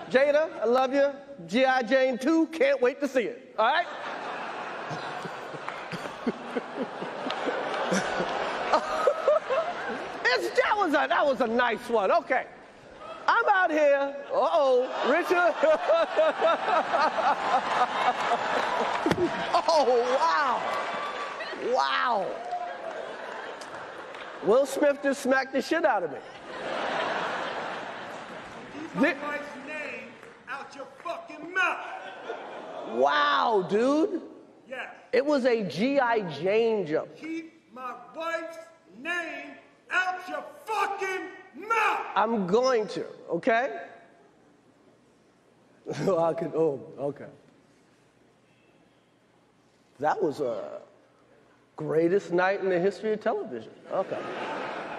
Jada, I love you. G.I. Jane 2, can't wait to see it. All right? That was a nice one. Okay. I'm out here. Uh-oh, Richard. Oh, wow. Wow. Will Smith just smacked the shit out of me. Keep my wife's name out your fucking mouth. Wow, dude. Yes. It was a G.I. Jane jump. Keep my wife's name out your fucking mouth. I'm going to, okay? Okay. That was a greatest night in the history of television. Okay.